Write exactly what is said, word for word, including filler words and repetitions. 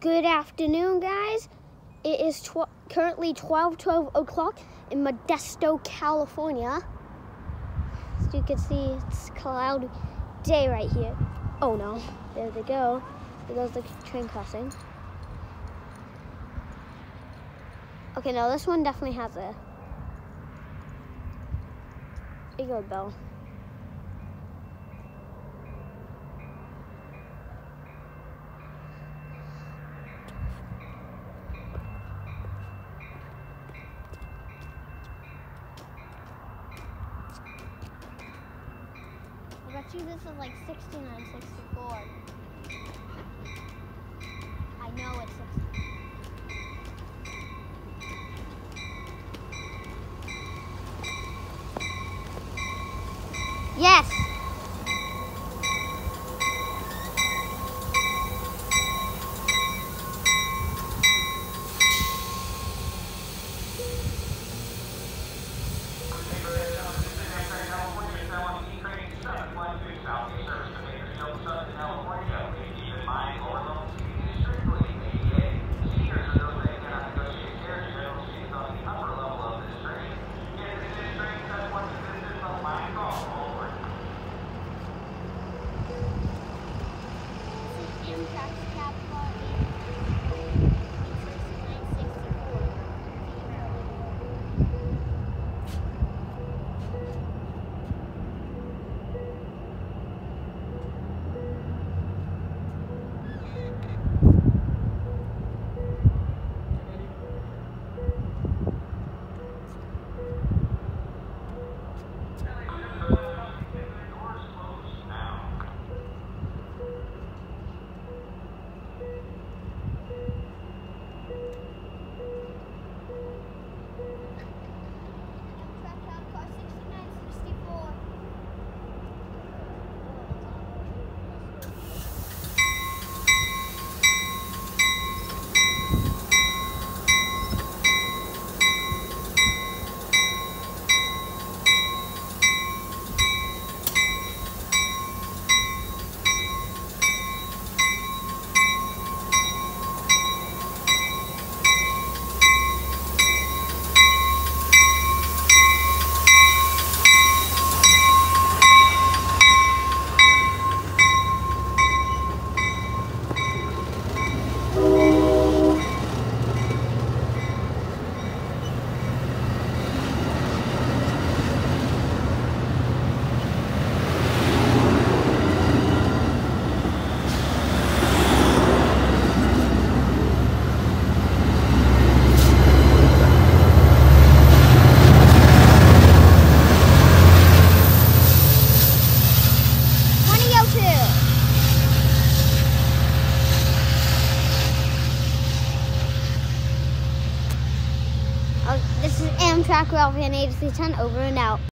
Good afternoon, guys. It is tw currently twelve twelve o'clock in Modesto, California. As you can see, it's a cloudy day right here. Oh no, there they go. There goes the train crossing. Okay, no, this one definitely has a bigger bell. I bet you this is like sixty-nine, sixty-four. I know it's sixty. Yes! This is Amtrak Rail Van A to C ten, over and out.